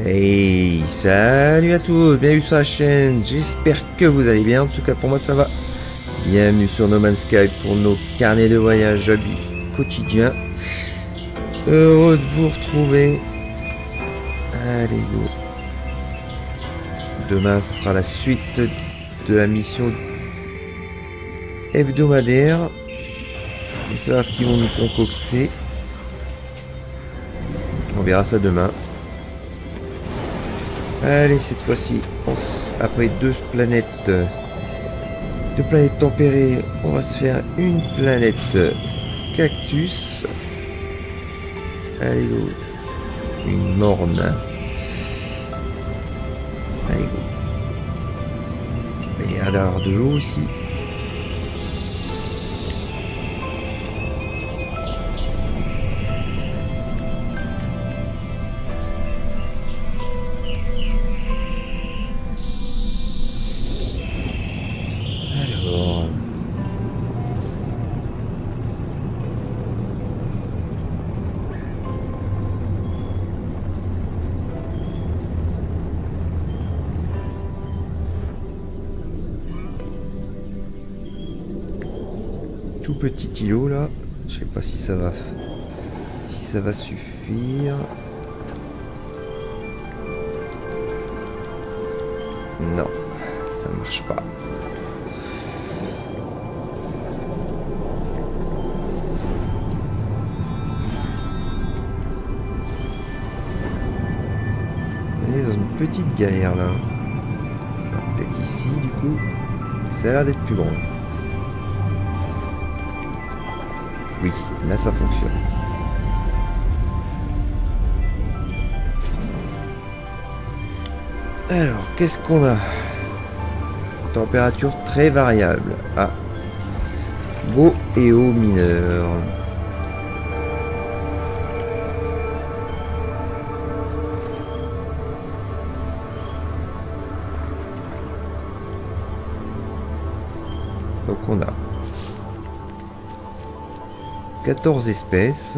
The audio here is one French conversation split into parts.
Hey, salut à tous, bienvenue sur la chaîne, j'espère que vous allez bien, en tout cas pour moi ça va. Bienvenue sur No Man's Sky pour nos carnets de voyage quotidien. Heureux de vous retrouver. Allez go. Demain ce sera la suite de la mission hebdomadaire. Et c'est ce qu'ils vont nous concocter. On verra ça demain. Allez, cette fois-ci, après deux planètes tempérées, on va se faire une planète cactus. Allez go. Une morne. Allez go. Il y a d'avoir de l'eau ici. Tout petit îlot là, je sais pas si ça va suffire. Non, ça marche pas. On est dans une petite galère là. Peut-être ici du coup, ça a l'air d'être plus grand. Oui, là ça fonctionne. Alors, qu'est-ce qu'on a? Température très variable. Ah. Beau et eau mineur. Donc on a 14 espèces,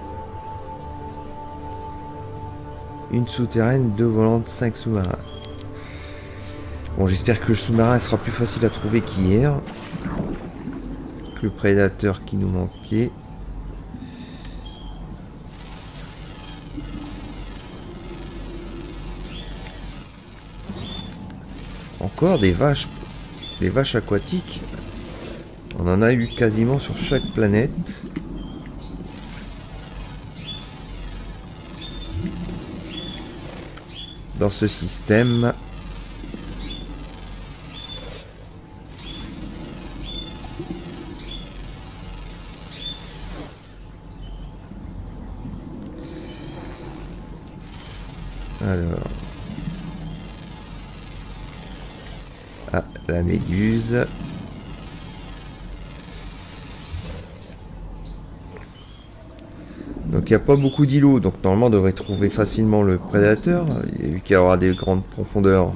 une souterraine, 2 volantes, 5 sous-marins. Bon, j'espère que le sous-marin sera plus facile à trouver qu'hier. Le prédateur qui nous manquait. Encore des vaches aquatiques. On en a eu quasiment sur chaque planète. Dans ce système. Alors. Ah, la méduse. Donc il n'y a pas beaucoup d'îlots, donc normalement on devrait trouver facilement le prédateur, vu qu'il y aura des grandes profondeurs.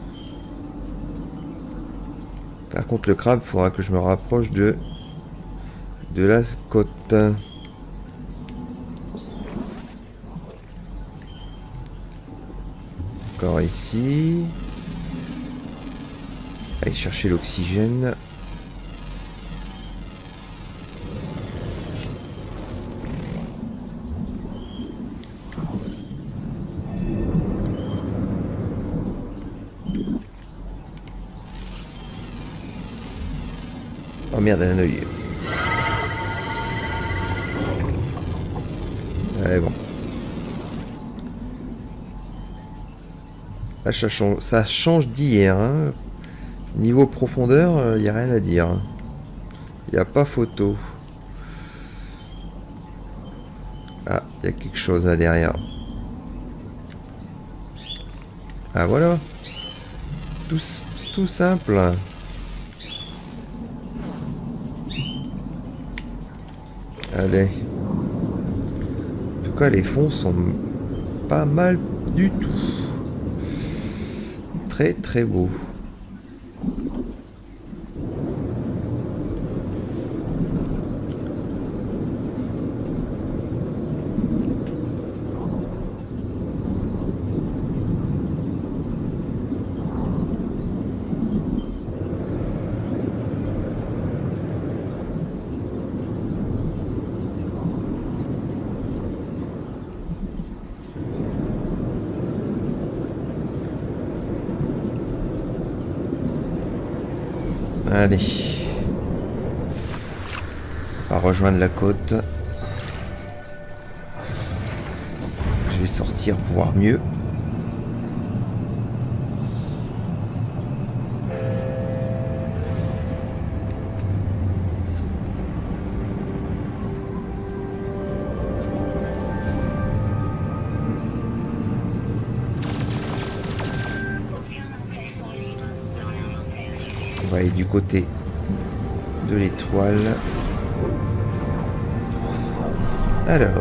Par contre le crabe, il faudra que je me rapproche de la côte. Encore ici. Allez chercher l'oxygène. Oh merde, un œil. Allez bon. Là, ça change d'hier. Hein. Niveau profondeur, il n'y a rien à dire. Il n'y a pas photo. Ah, il y a quelque chose là derrière. Ah voilà. Tout simple. Allez. En tout cas, les fonds sont pas mal du tout. Très très beau. Allez. On va rejoindre la côte. Je vais sortir pour voir mieux. On va aller du côté de l'étoile. Alors.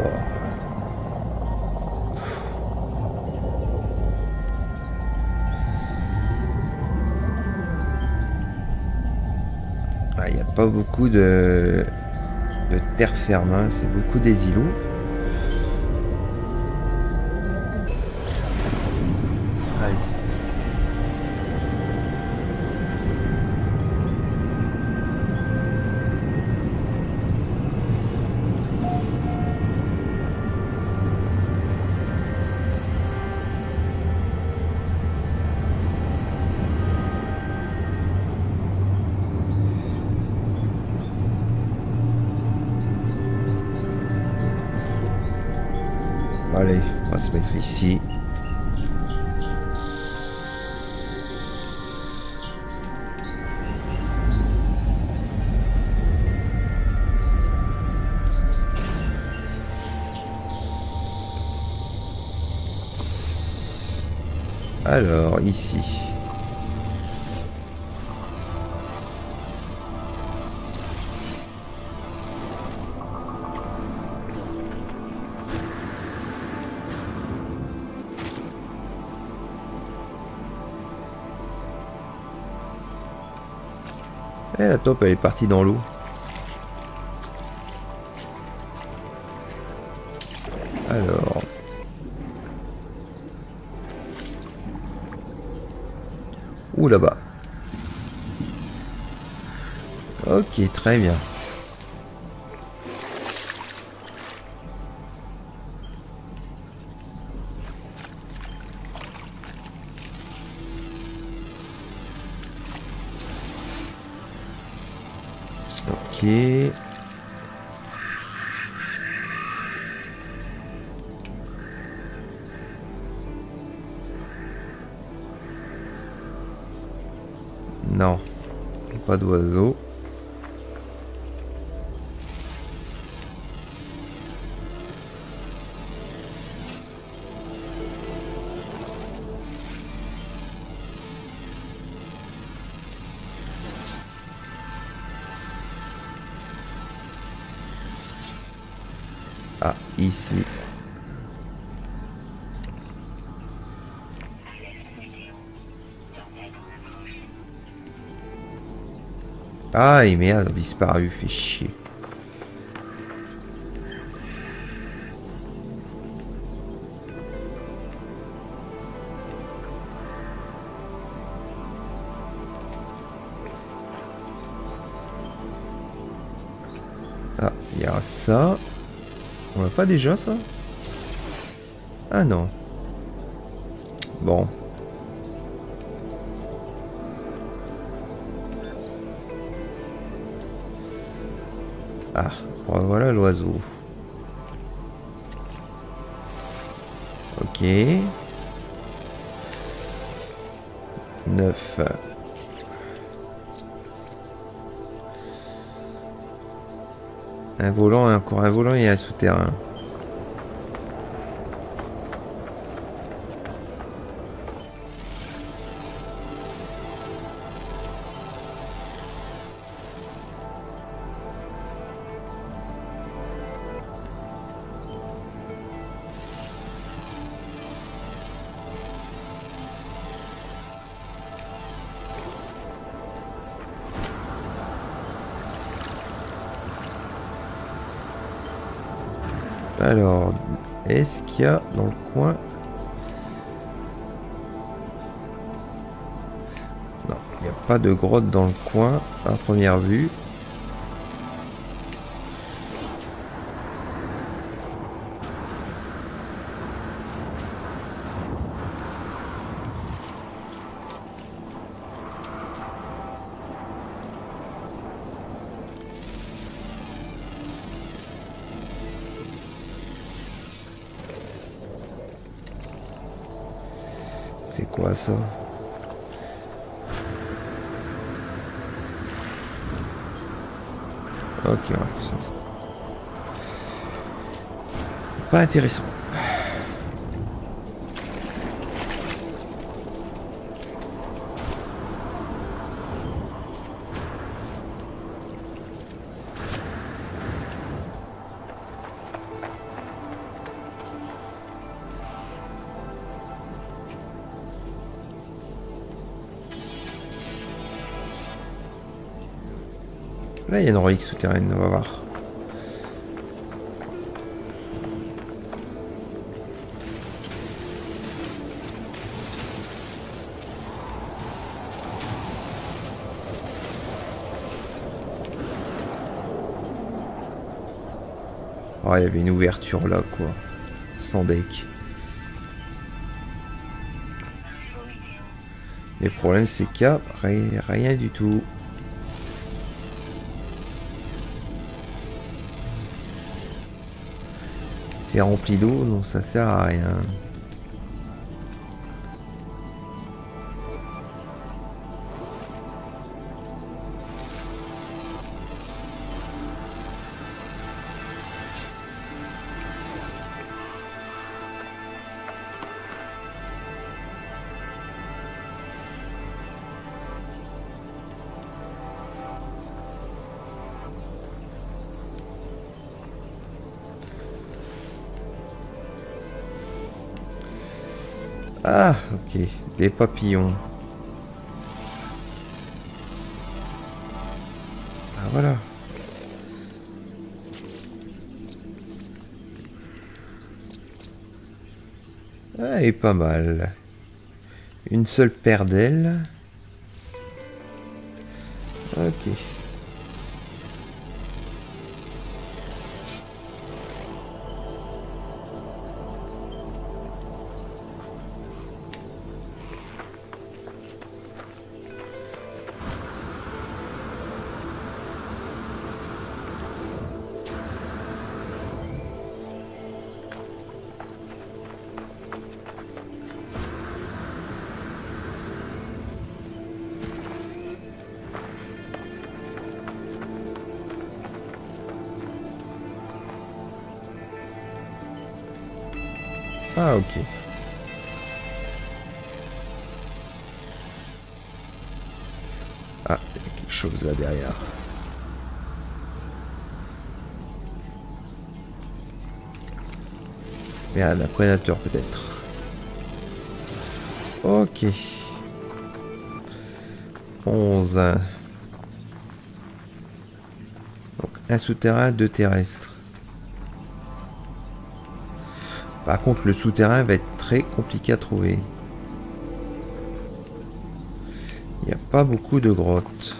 Il n'y a pas beaucoup de terre ferme, hein. C'est beaucoup des îlots. Allez. Allez, on va se mettre ici. Alors, ici. Et la taupe, elle est partie dans l'eau. Alors. Ouh, là-bas. Ok, très bien. Ok. Non, pas d'oiseau. Ah, ici. Ah, et merde, disparu, fait chier. Ah, il y a ça. On l'a pas déjà, ça? Ah non. Bon. Ah, voilà l'oiseau. Ok. 9. Un volant, encore un volant et un souterrain. Alors, est-ce qu'il y a dans le coin? Non, il n'y a pas de grotte dans le coin à première vue. C'est quoi ça? Ok, ouais, ça. Pas intéressant. Là, il y a une relique souterraine, on va voir. Oh, il y avait une ouverture là, quoi. Sans deck. Le problème, c'est qu'il n'y a rien du tout. C'est rempli d'eau, donc ça sert à rien. Ah, ok. Des papillons. Ah, voilà. Ah, et pas mal. Une seule paire d'ailes. Ok. Ah, ok. Ah, il y a quelque chose là derrière. Merde, un prédateur peut-être. Ok. 11. Donc un souterrain, 2 terrestres. Par contre, le souterrain va être très compliqué à trouver. Il n'y a pas beaucoup de grottes.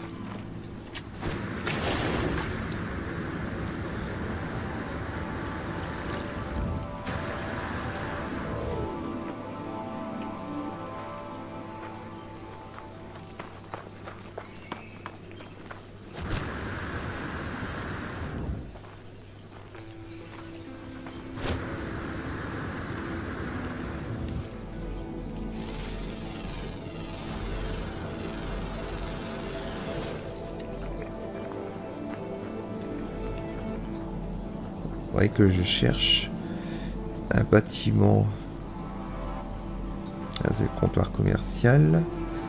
Faudrait que je cherche un bâtiment. Ah, c'est le comptoir commercial.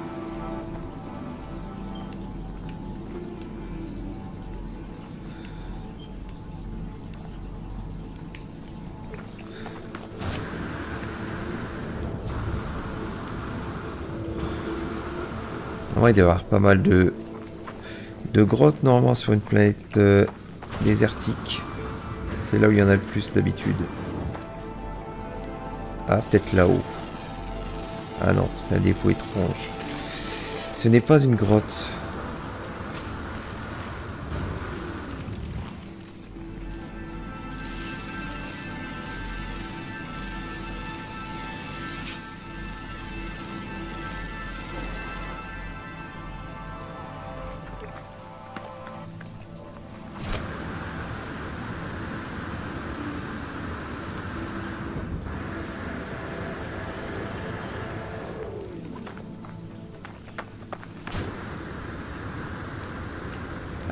Ouais, il doit y avoir pas mal de grottes normalement sur une planète désertique. C'est là où il y en a le plus d'habitude. Ah, peut-être là-haut. Ah non, c'est un dépôt étrange. Ce n'est pas une grotte.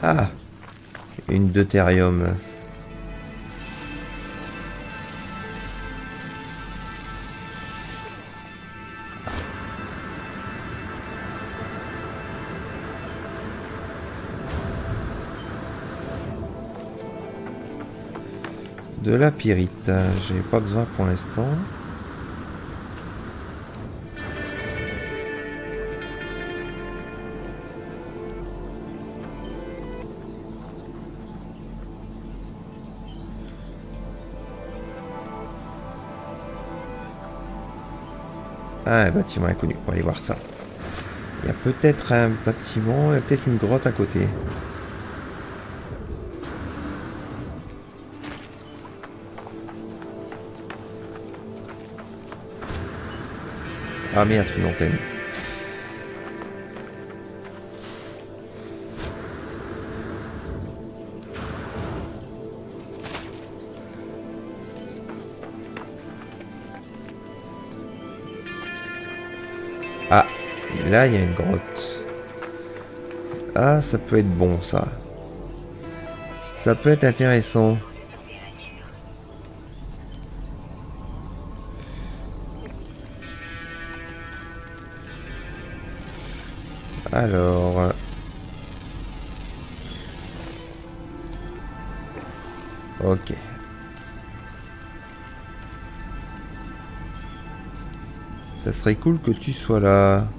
Ah, une deutérium. De la pyrite, j'ai pas besoin pour l'instant. Ah, un bâtiment inconnu, on va aller voir ça. Il y a peut-être un bâtiment, il y a peut-être une grotte à côté. Ah merde, c'est une antenne. Ah, et là il y a une grotte. Ah, ça peut être bon ça. Ça peut être intéressant. Alors... Ok. Ça serait cool que tu sois là.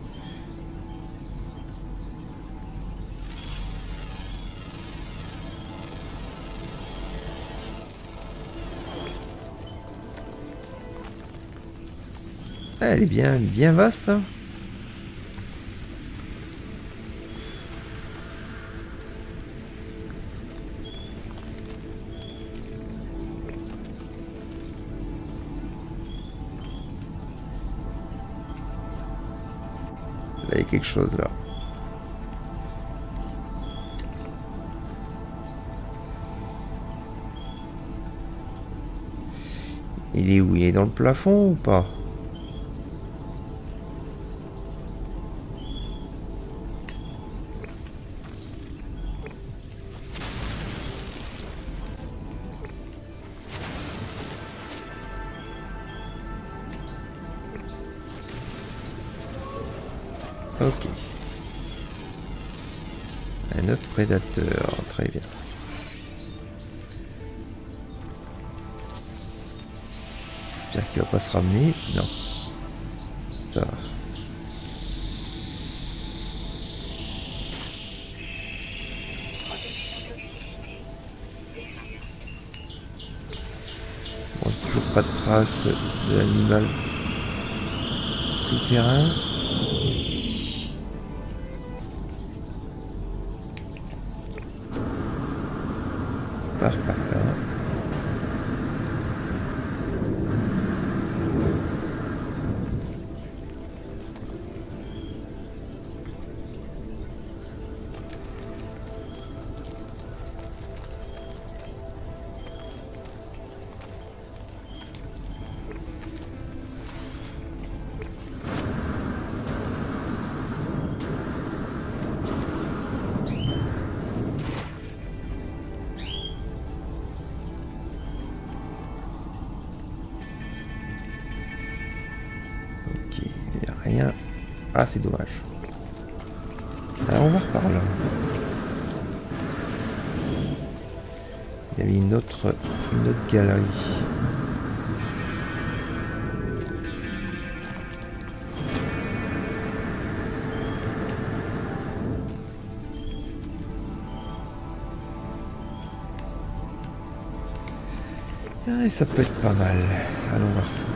Elle est bien vaste. Hein. Là, il y a quelque chose là. Il est où? Il est dans le plafond ou pas? Ok. Un autre prédateur, très bien. J'espère qu'il va pas se ramener. Non. Ça va. Bon, toujours pas de traces de l'animal souterrain. Par là. Rien. Ah, c'est dommage. Alors, on va par là. Il y avait une autre galerie. Ah, et ça peut être pas mal. Allons voir ça.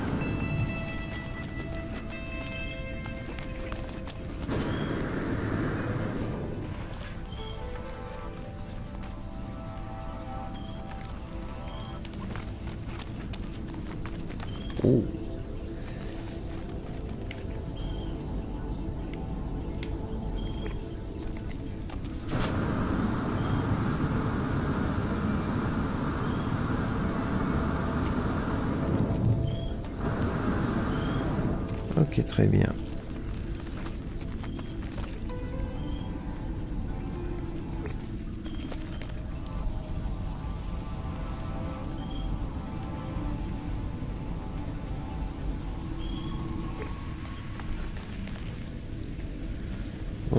Oh. Ok, très bien.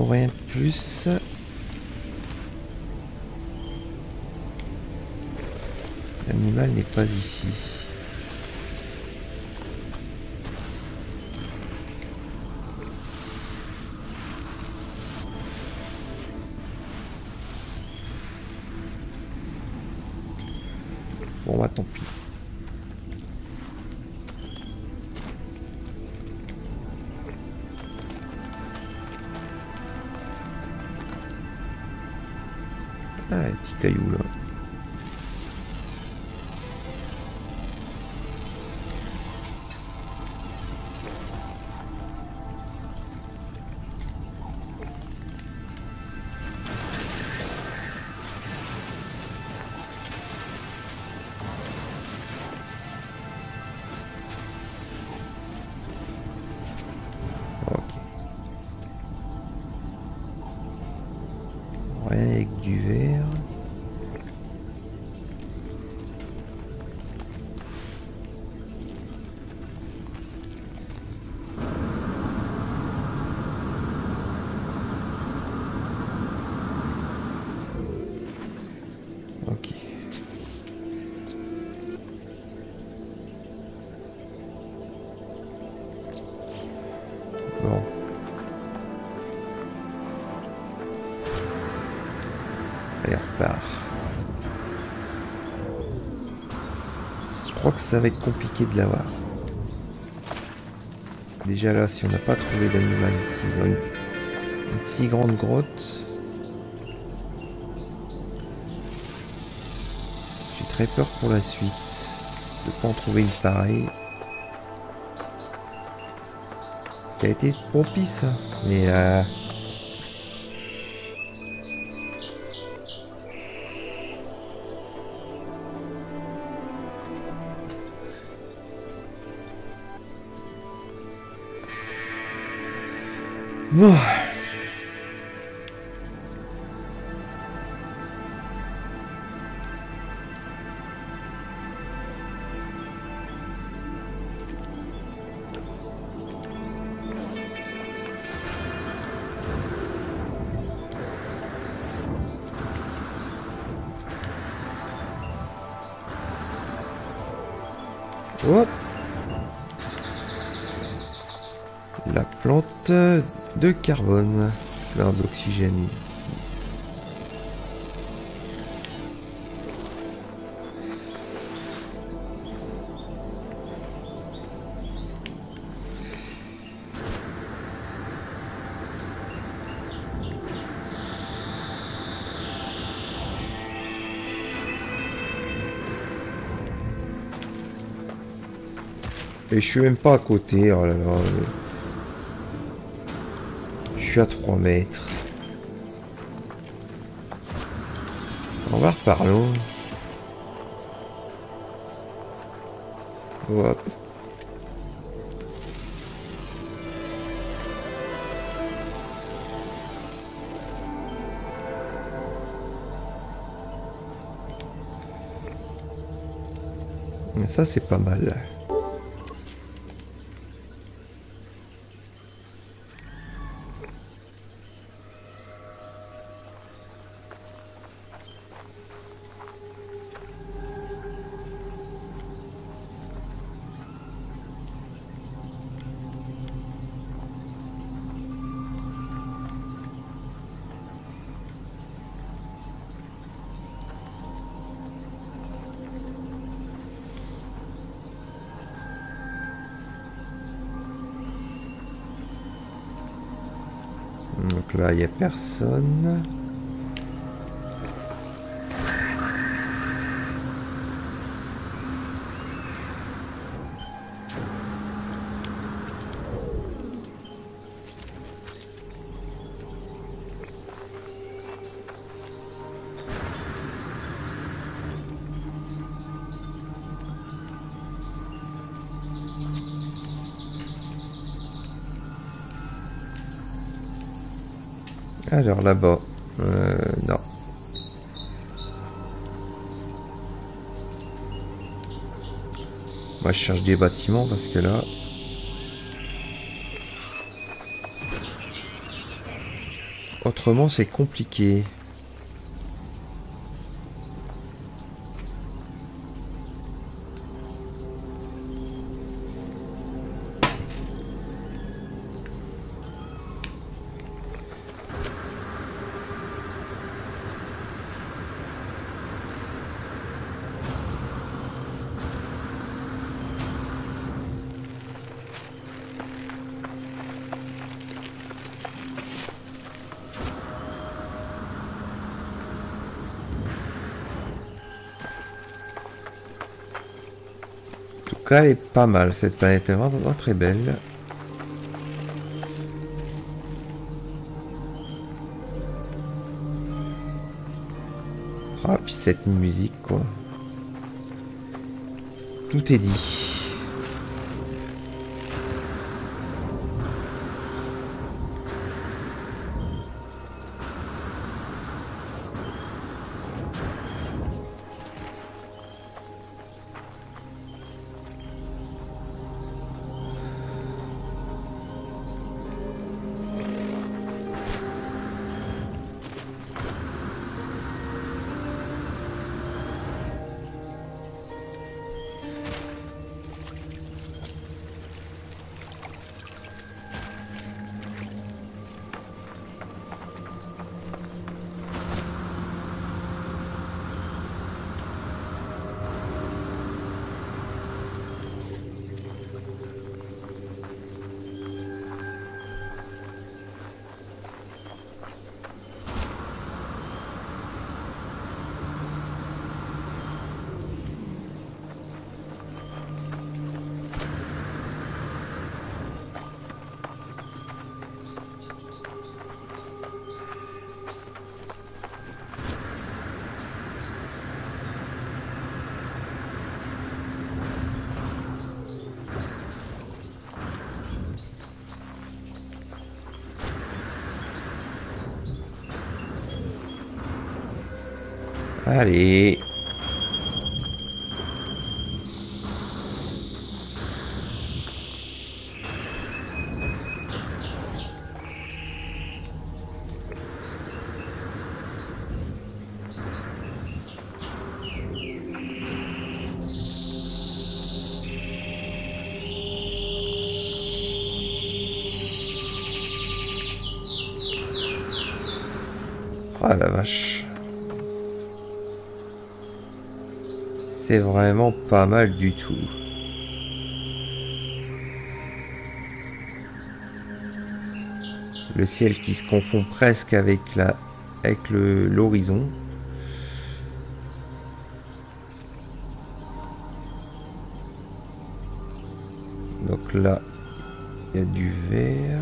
rien de plus. L'animal n'est pas ici. Bon bah tant pis. Ah, un petit caillou là. Rien avec du verre. Ok. Bon. Allez, repart. Je crois que ça va être compliqué de l'avoir. Déjà là, si on n'a pas trouvé d'animal ici, dans une si grande grotte, j'ai très peur pour la suite de pas en trouver une pareille. Qui a été propice, mais bon. Hop. La plante de carbone, plein d'oxygène. Et je suis même pas à côté, oh là là. Je suis à 3 mètres. On va reparler. Hop. Ça c'est pas mal. Donc là, il n'y a personne. Alors là-bas, non. Moi je cherche des bâtiments parce que là... Autrement, c'est compliqué. Elle est pas mal, cette planète est vraiment très belle. Ah, puis cette musique, quoi. Tout est dit. Allez. Ah la vache. C'est vraiment pas mal du tout. Le ciel qui se confond presque avec l'horizon. Donc là, il y a du vert.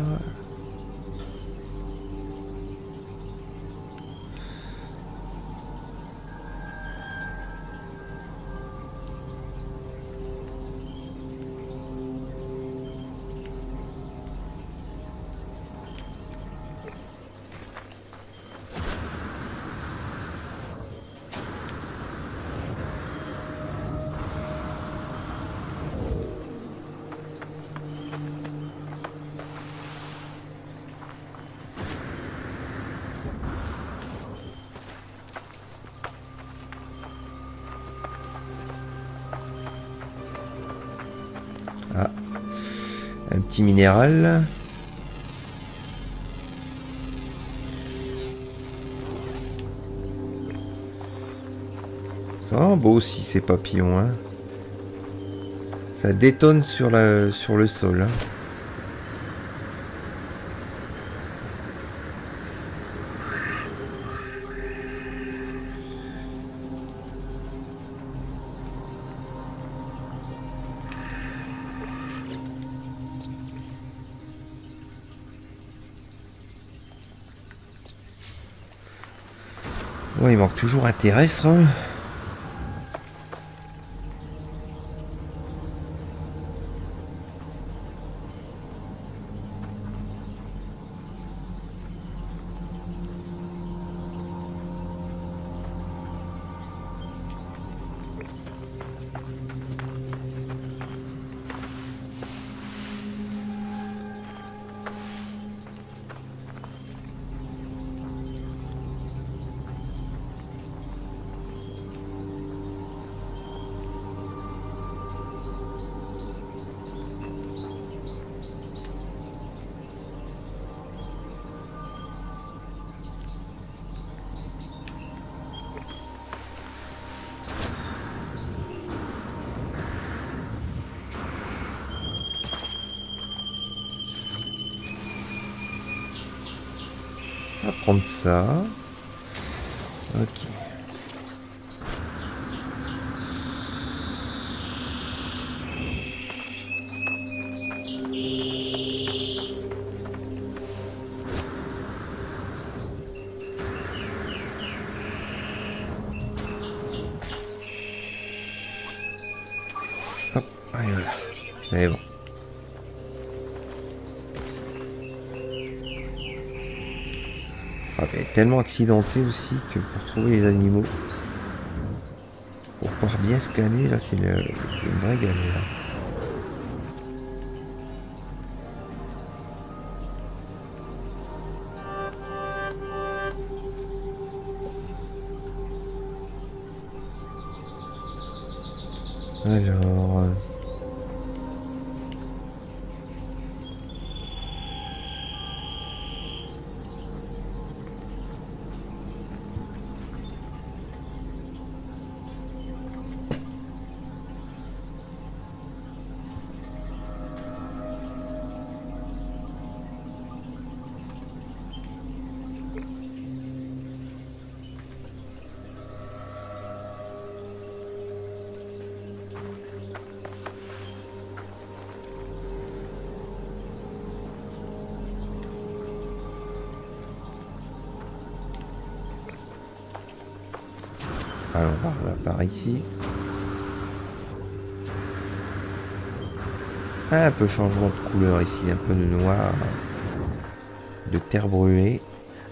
Ah, un petit minéral. C'est vraiment beau aussi ces papillons, hein. Ça détonne sur le sol, hein. Ouais, il manque toujours un terrestre, hein. va prendre ça. Ok. Hop, allez, voilà. C'est bon. Ah, elle est tellement accidentée aussi que pour trouver les animaux, pour pouvoir bien scanner, là c'est une vraie galère. Alors... Alors, on va par ici. Un peu changement de couleur ici, un peu de noir, de terre brûlée.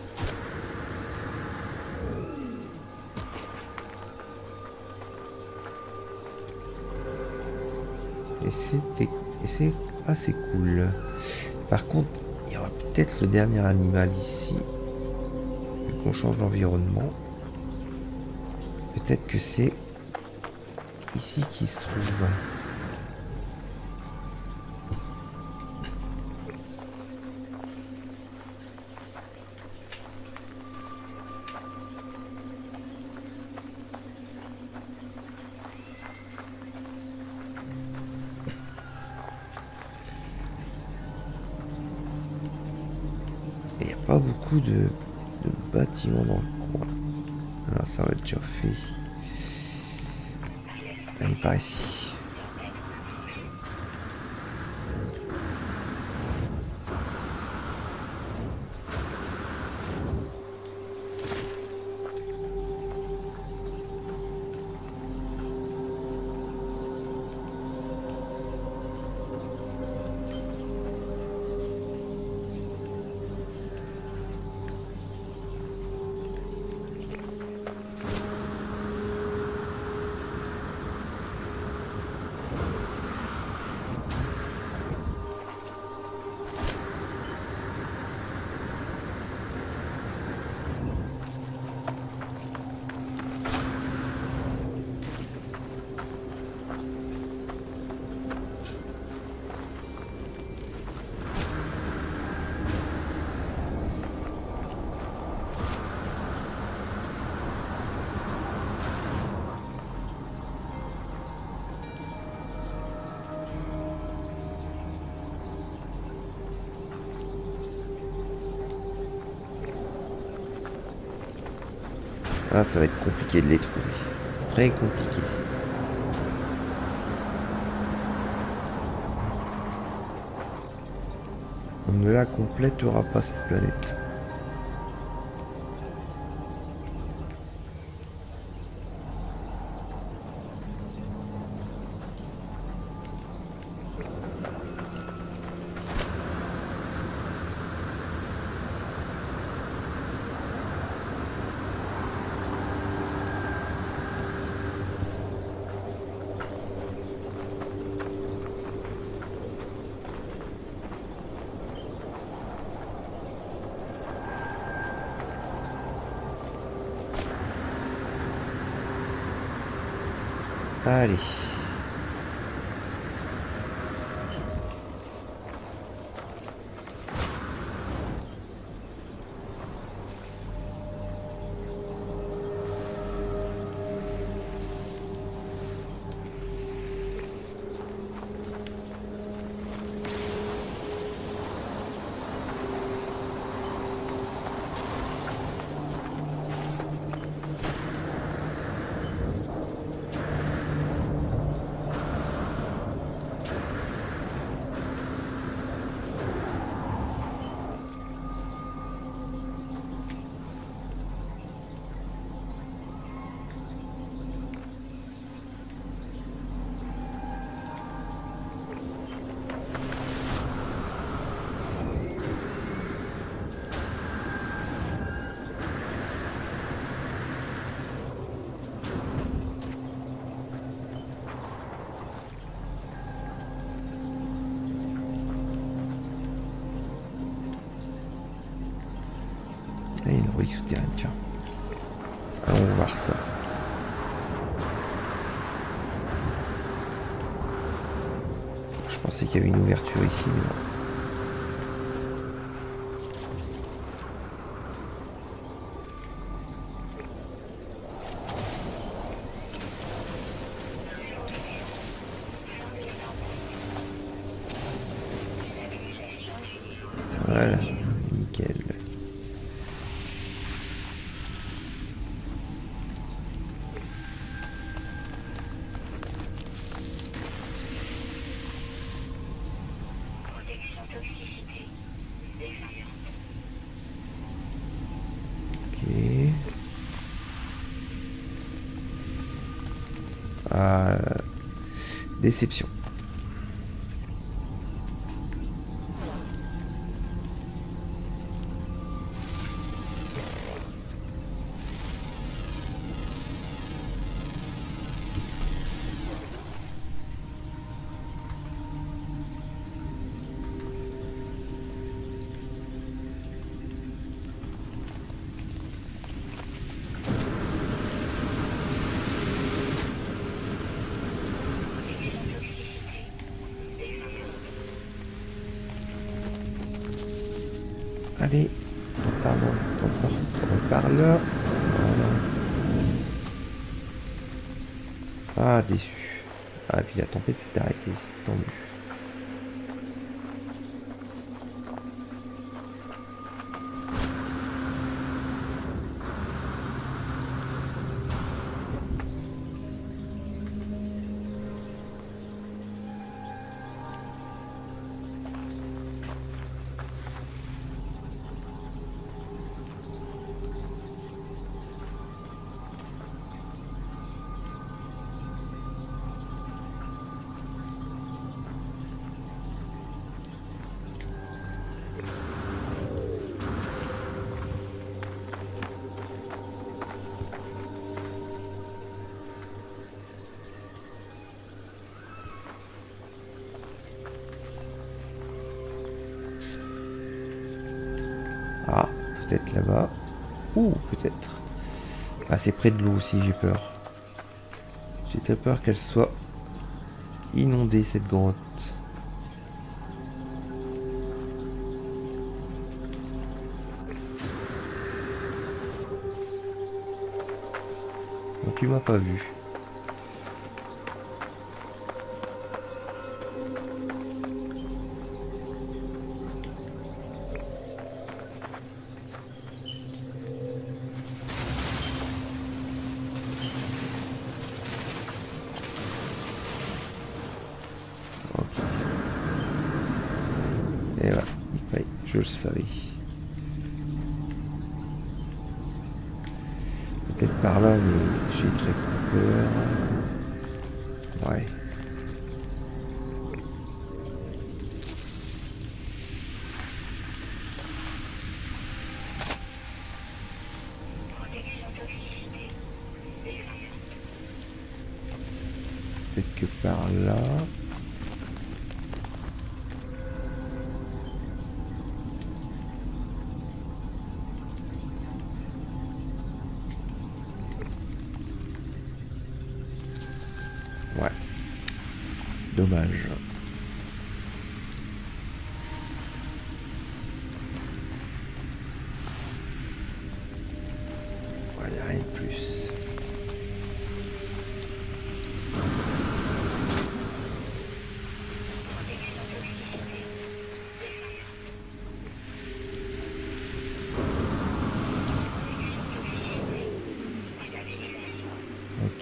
Et c'est assez cool. Par contre, il y aura peut-être le dernier animal ici. Vu qu'on change d'environnement. Peut-être que c'est ici qu'il se trouve. Et il n'y a pas beaucoup de bâtiments dans le coin. Alors ça va être déjà fait. Allez, par ici. Ah, ça va être compliqué de les trouver. Très compliqué. On ne la complétera pas cette planète. Allez. fabrique souterraine, tiens. Allons voir ça. Je pensais qu'il y avait une ouverture ici, mais non. Voilà, nickel. Protection toxicité défaillante. Ok. Ah, déception. Protection toxicité défaillante. Allez, pardon, on part là. Voilà. Ah, déçu. Ah, et puis la tempête s'est arrêtée, tant mieux. Ah, peut-être là-bas. Ou peut-être. Ah, c'est près de l'eau aussi, j'ai peur. J'ai très peur qu'elle soit inondée, cette grotte. Donc tu m'as pas vu. Ok. Et voilà, je le savais. Peut-être par là, mais j'ai très peur. Ouais. Protection toxicité défaillante. Peut-être que par là. Ouais. Dommage. Ouais, y a rien de plus. Protection toxicité défaillante. Protection toxicité stabilisation. Ok.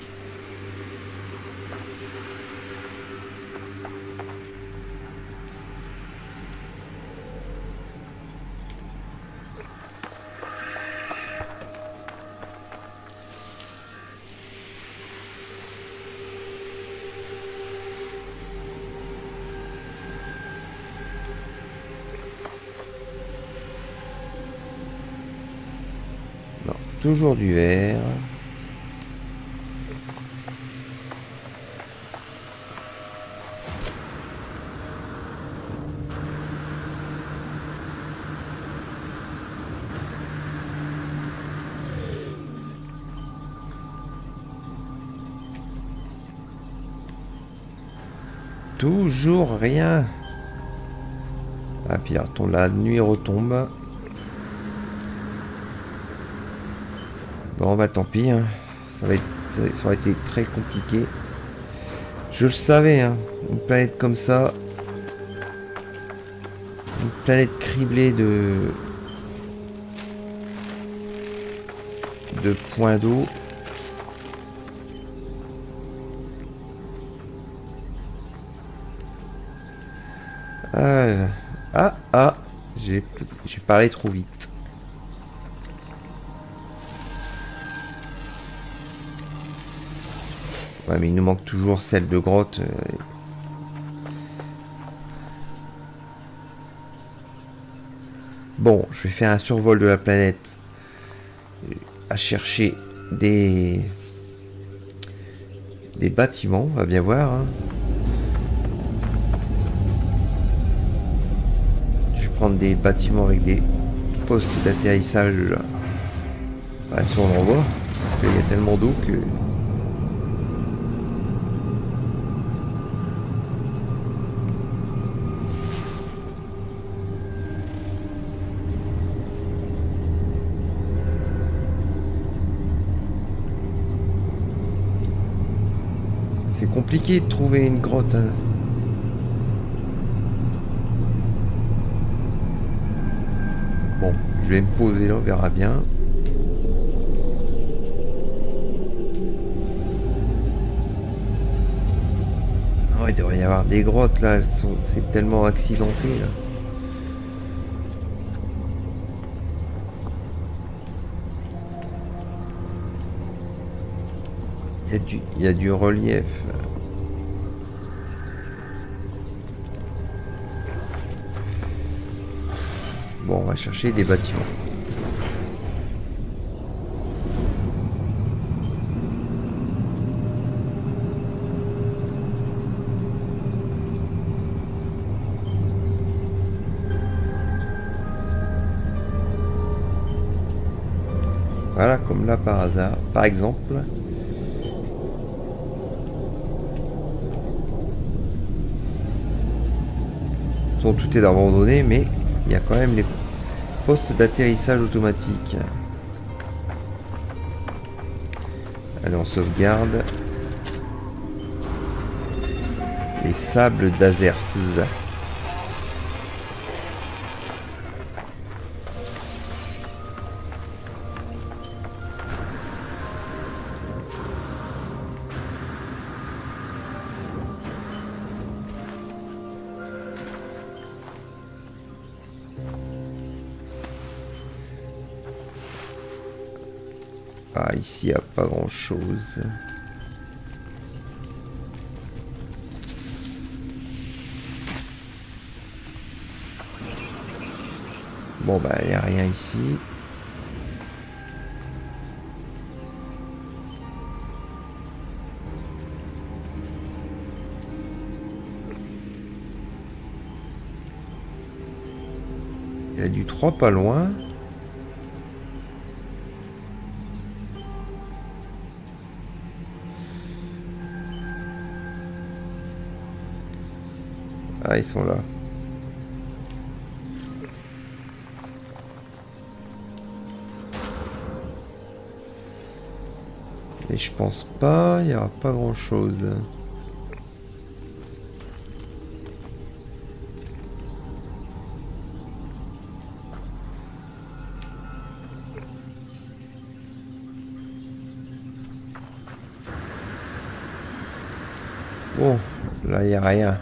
Non, toujours du vert. Toujours rien. Ah, puis alors, la nuit retombe. Bon, bah tant pis. Hein. Ça aurait été très compliqué. Je le savais, hein. Une planète comme ça. Une planète criblée de points d'eau. Ah, j'ai parlé trop vite. Ouais, mais il nous manque toujours celle de grotte. Bon, je vais faire un survol de la planète. À chercher des bâtiments, on va bien voir. Hein. Je vais prendre des bâtiments avec des postes d'atterrissage. Bah, si on en voit, parce qu'il y a tellement d'eau que... C'est compliqué de trouver une grotte. Hein. Bon, je vais me poser là, on verra bien. Oh, il devrait y avoir des grottes là, c'est tellement accidenté là. Il y a du relief. Bon, on va chercher des bâtiments. Voilà, comme là par hasard. Par exemple... tout est abandonné, mais il y a quand même les postes d'atterrissage automatique. Allez, on sauvegarde. Les sables d'Azers. Ah, ici, il n'y a pas grand-chose. Bon, bah, il n'y a rien ici. Il y a du 3 pas loin. Ah, ils sont là. Mais je pense pas, il n'y aura pas grand chose. Bon, là il n'y a rien.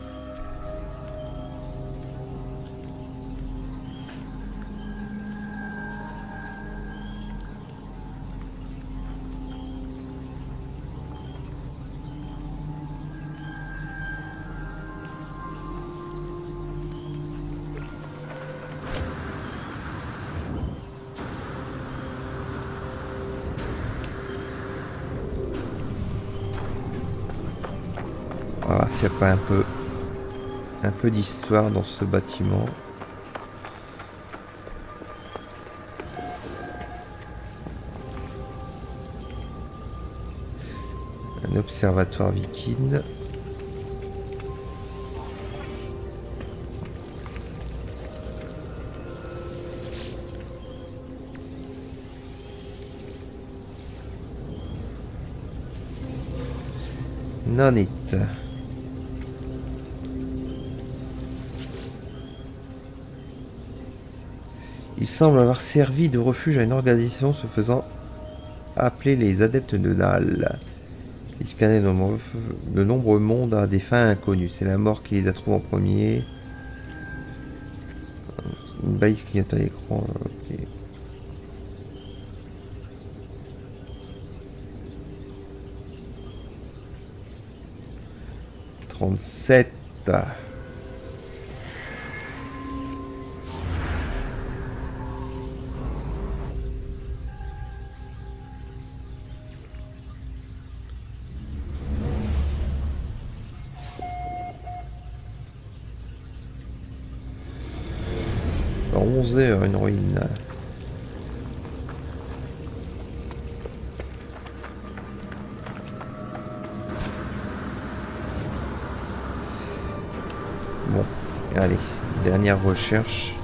On va voir s'il n'y a pas un peu d'histoire dans ce bâtiment. Un observatoire viking. Nanite. Il semble avoir servi de refuge à une organisation se faisant appeler les adeptes de Nal. Ils scannaient de nombreux mondes à des fins inconnues. C'est la mort qui les a trouvés en premier. Une balise clignote à l'écran. Ok. « 37. Dans 11 heures, une ruine. Bon, allez, dernière recherche.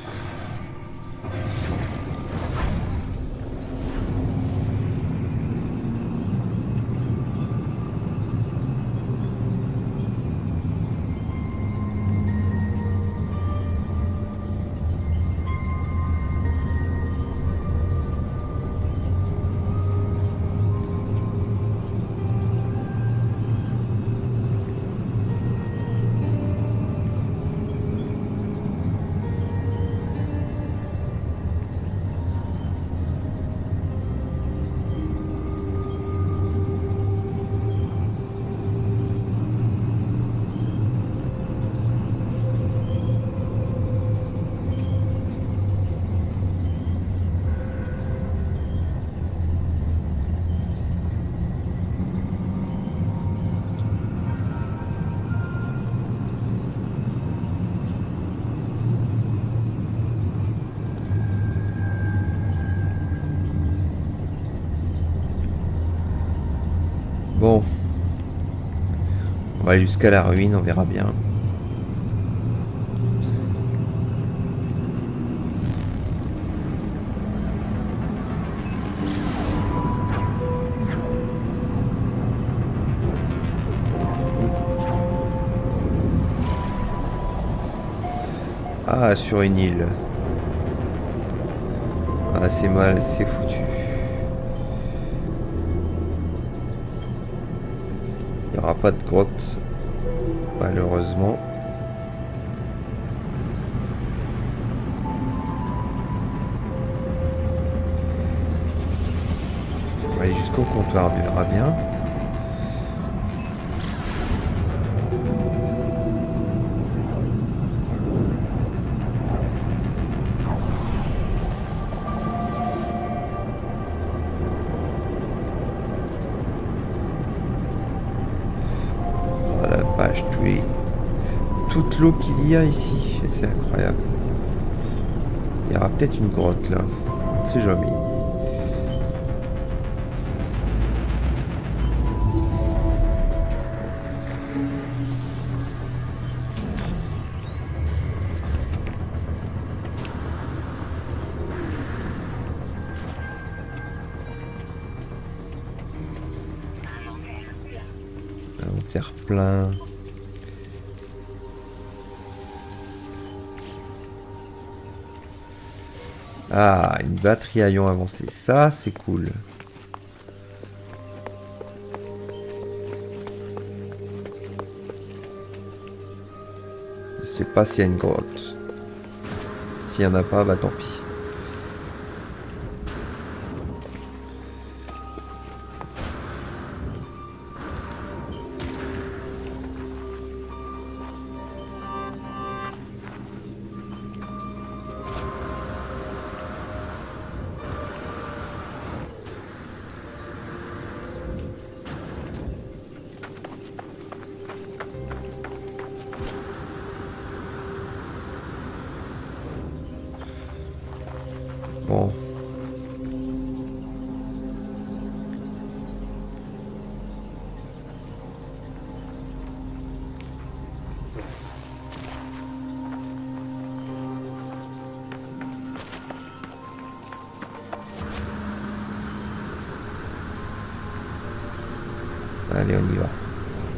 Bon, on va aller jusqu'à la ruine, on verra bien. Ah, sur une île. Ah, c'est mal, c'est foutu. Il n'y aura pas de grotte, malheureusement. On va aller jusqu'au comptoir, on verra bien. Toute l'eau qu'il y a ici, c'est incroyable. Il y aura peut-être une grotte là, on ne sait jamais. Inventaire plein. Ah, une batterie à ion avancée, ça c'est cool. Je sais pas s'il y a une grotte. S'il n'y en a pas, bah tant pis. Bon. Allez, on y va.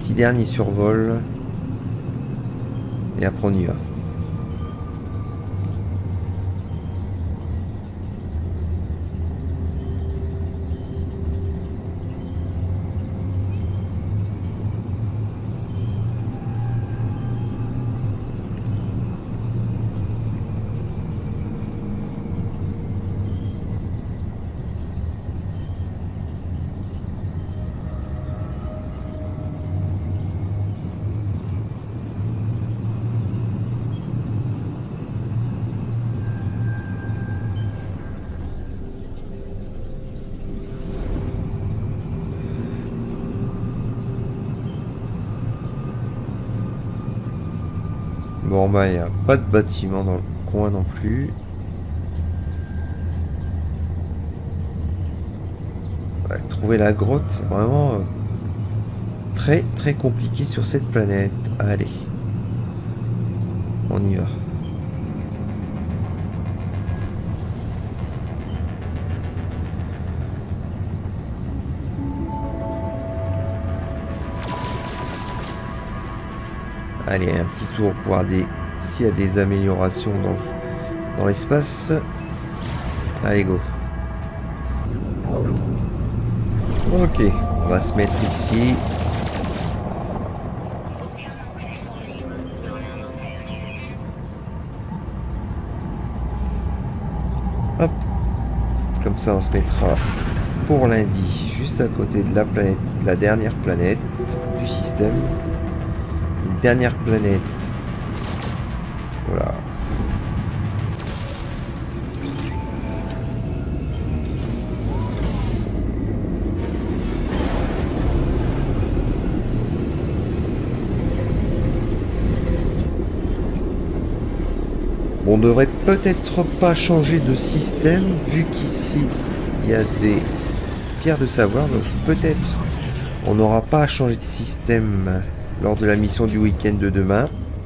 petit dernier survol. Et après on y va. Bon bah il n'y a pas de bâtiment dans le coin non plus. Ouais, trouver la grotte, c'est vraiment très très compliqué sur cette planète. Allez, on y va. Allez, un petit tour pour voir s'il y a des améliorations dans l'espace. Allez, go. Ok, on va se mettre ici. Aucun emplacement libre dans l'inventaire du vaisseau. Hop. Comme ça, on se mettra pour lundi, juste à côté de la planète, la dernière planète du système. Une dernière planète. Voilà. On devrait peut-être pas changer de système vu qu'ici il y a des pierres de savoir, donc peut-être on n'aura pas à changer de système lors de la mission du week-end de demain.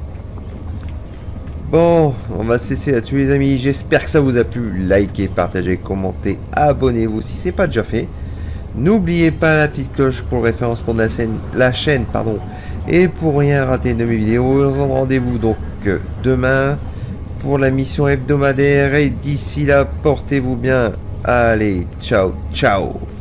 Bon, on va se laisser là-dessus les amis, j'espère que ça vous a plu, likez, partagez, commentez, abonnez-vous si ce n'est pas déjà fait. N'oubliez pas la petite cloche pour le référencement de la chaîne, et pour rien rater de mes vidéos, rendez-vous donc demain pour la mission hebdomadaire et d'ici là, portez-vous bien. Allez, ciao, ciao.